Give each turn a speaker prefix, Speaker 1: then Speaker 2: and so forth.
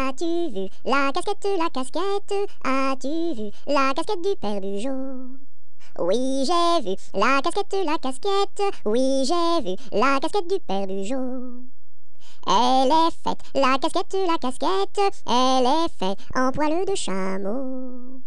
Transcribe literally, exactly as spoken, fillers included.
Speaker 1: As-tu vu la casquette, la casquette? As-tu vu la casquette du père Bugeaud? Oui, j'ai vu la casquette, la casquette. Oui, j'ai vu la casquette du père Bugeaud. Elle est faite, la casquette, la casquette. Elle est faite en poil de chameau.